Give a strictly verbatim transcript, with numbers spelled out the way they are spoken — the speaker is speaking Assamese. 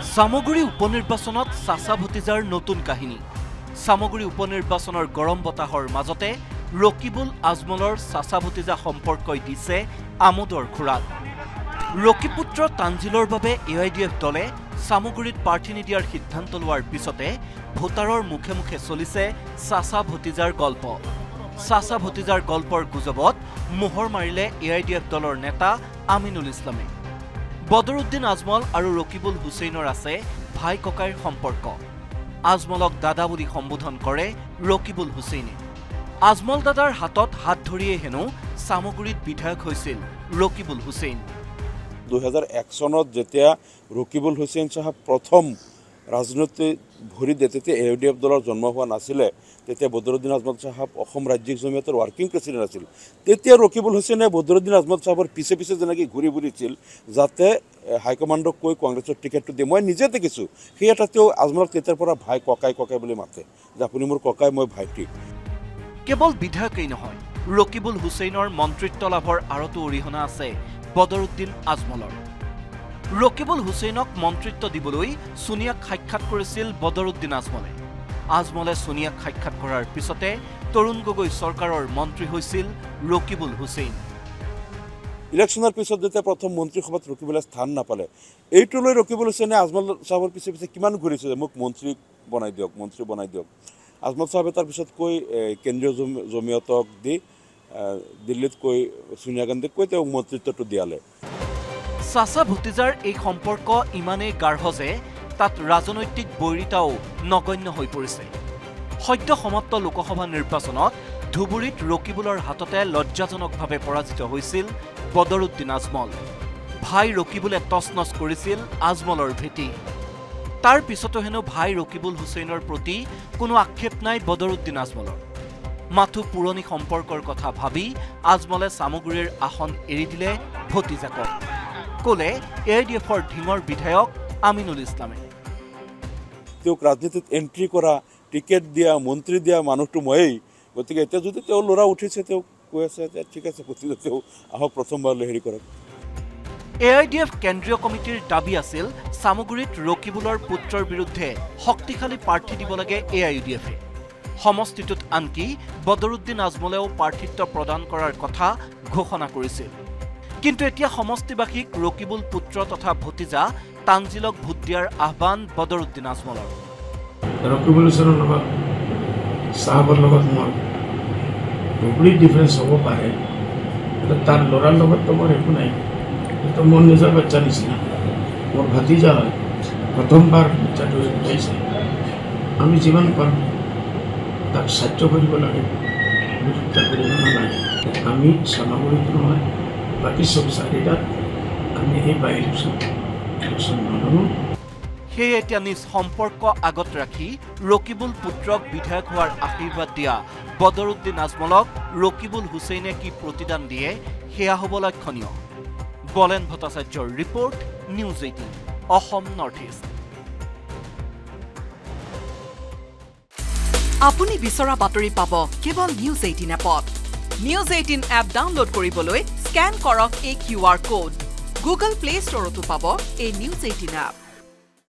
সামগুৰি উপনিৰ্বাচনত চাচা ভতিজাৰ নতুন কাহিনী। সামগুৰি উপনিৰ্বাচনৰ গৰম বতাহৰ মাজতে ৰকিবুল আজমলৰ চাচা ভতিজা সম্পৰ্কই দিছে আমোদৰ খুৰাক। ৰকিপুত্ৰ তাঞ্জিলৰ বাবে এ আই ডি এফ দলে সামগুৰিত প্ৰাৰ্থী নিদিয়াৰ সিদ্ধান্ত লোৱাৰ পিছতে ভোটাৰৰ মুখে মুখে চলিছে চাচা ভতিজাৰ গল্প। চাচা ভতিজাৰ গল্পৰ গুজবত মোহৰ মাৰিলে এ আই ডি এফ দলৰ নেতা আমিনুল ইছলামে। বদৰুদ্দিন আজমল আৰু ৰকিবুল হুছেইনৰ আছে ভাই ককাইৰ সম্পৰ্ক। আজমলক দাদা বুলি সম্বোধন কৰে ৰকিবুল হুছেইনে। আজমল দাদাৰ হাতত হাত ধৰিয়ে হেনো সামগুৰিত বিধায়ক হৈছিল ৰকিবুল হুছেইন। দুহেজাৰ এক চনত যেতিয়া ৰকিবুল হুছেইন সাহেব প্ৰথম ৰাজনীতিত ভৰি দিয়ে তেতিয়া এ আই ডি এফ দলৰ জন্ম হোৱা নাছিলে। তেতিয়া বদৰুদ্দিন আজমল সাহেব অসম ৰাজ্যিক জমিয়তৰ ৱৰ্কিং প্ৰেচিডেণ্ট আছিল। তেতিয়া ৰকিবুল হুছেইনে বদৰুদ্দিন আজমল সাহেবৰ পিছে পিছে যেনেকৈ ঘূৰি ফুৰিছিল যাতে হাইকমাণ্ডক কৈ কংগ্ৰেছৰ টিকেটটো দিয়ে। মই নিজে দেখিছোঁ সেই এটা তেওঁ আজমলক তেতিয়াৰ পৰা ভাই ককাই ককাই বুলি মাতে যে আপুনি মোৰ ককাই মই ভাইটি। কেৱল বিধায়কেই নহয়, ৰকিবুল হুছেইনৰ মন্ত্ৰিত্ব লাভৰ আঁৰতো অৰিহণা আছে বদৰুদ্দিন আজমলৰ। ৰকিবুল হুছেইনক মন্ত্ৰিত্ব দিবলৈ ছোনিয়াক সাক্ষাৎ কৰিছিল বদৰুদ্দিন আজমলে। আজমলে ছোনিয়াক সাক্ষাৎ কৰাৰ পিছতে তৰুণ গগৈ চৰকাৰৰ মন্ত্ৰী হৈছিল ৰকিবুল হুছেইন। ইলেকশ্যনৰ পিছত যেতিয়া প্ৰথম মন্ত্ৰীসভাত ৰকিবুলে স্থান নাপালে, এইটো লৈ ৰকিবুল হুছেইনে আজমল চাহাবৰ পিছে পিছে কিমান ঘূৰিছে যে মোক মন্ত্ৰী বনাই দিয়ক মন্ত্ৰী বনাই দিয়ক। আজমল চাহাবে তাৰ পিছত কৈ কেন্দ্ৰীয় জমিয়তক দি দিল্লীত কৈ ছোনিয়া গান্ধীক কৈ তেওঁ মন্ত্ৰিত্বটো দিয়ালে। চাচা ভতিজাৰ এই সম্পৰ্ক ইমানেই গাঢ় যে তাত ৰাজনৈতিক বৈৰিতাও নগণ্য হৈ পৰিছে। সদ্য সমাপ্ত লোকসভা নিৰ্বাচনত ধুবুৰীত ৰকিবুলৰ হাততে লজ্জাজনকভাৱে পৰাজিত হৈছিল বদৰুদ্দিন আজমল। ভাই ৰকিবুলে তছনছ কৰিছিল আজমলৰ ভেটি। তাৰ পিছতো হেনো ভাই ৰকিবুল হুছেইনৰ প্ৰতি কোনো আক্ষেপ নাই বদৰুদ্দিন আজমলৰ। মাথো পুৰণি সম্পৰ্কৰ কথা ভাবি আজমলে সামগুৰিৰ আসন এৰি দিলে ভতিজাকক, ক'লে এ আই ডি এফৰ ঢিঙৰ বিধায়ক আমিনুল ইছলামে। তেওঁক ৰাজনীতিত এণ্ট্ৰি কৰা টিকেট দিয়া মন্ত্ৰী দিয়া মানুহটো ময়েই। গতিকে এতিয়া যদি তেওঁ ল'ৰা উঠিছে তেওঁ কৈ আছে যে ঠিক আছে গতিকে তেওঁ আহক প্ৰথমবাৰলৈ হেৰি কৰক। এ আই ডি এফ কেন্দ্ৰীয় কমিটিৰ দাবী আছিল সামগুৰিত ৰকিবুলৰ পুত্ৰৰ বিৰুদ্ধে শক্তিশালী প্ৰাৰ্থী দিব লাগে এ আই ডি এফে। সমষ্টিটোত আনকি বদৰুদ্দিন আজমলেও প্ৰাৰ্থিত্ব প্ৰদান কৰাৰ কথা ঘোষণা কৰিছিল। কিন্তু এতিয়া সমষ্টিবাসীক ৰকিবুল পুত্ৰ তথা ভতিজা তাঞ্জিলক ভোট দিয়াৰ আহ্বান বদৰুদ্দিন আজমলৰ। ৰকিবুল হুছেইনৰ লগত চাহাবৰ লগত মোৰ কমপ্লিট ডিফাৰেঞ্চ হ'ব পাৰে, তাৰ ল'ৰাৰ লগততো মোৰ একো নাই। এইটো মোৰ নিজৰ বাচ্চা নিচিনা, মোৰ ভাতিজা হয়। প্ৰথমবাৰ বাচ্চাটো উঠাইছে, আমি যিমান পাৰোঁ তাক সাহায্য কৰিব লাগে, বিৰোধিতা কৰিব নালাগে। আমি সামগুৰিটো নহয় বাকী চব চাৰিটাত আমি এই বাই ইলেকশ্যন ইলেকশ্যন নলওঁ। সেয়ে এতিয়া নিজ সম্পৰ্ক আগত ৰাখি ৰকিবুল পুত্ৰক বিধায়ক হোৱাৰ আশীৰ্বাদ দিয়া বদৰুদ্দিন আজমলক ৰকিবুল হুছেইনে কি প্ৰতিদান দিয়ে সেয়া হ'ব লক্ষণীয়। বলেন ভট্টাচাৰ্যৰ report, news eighteen Assam north east. আপুনি বিচৰা বাতৰি পাব কেৱল নিউজ এইটিন এপত। নিউজ এইটিন এপ ডাউনলোড কৰিবলৈ স্কেন কৰক এই Q R code. Google Play ষ্টৰতো পাব এই নিউজ এইটিন এপ।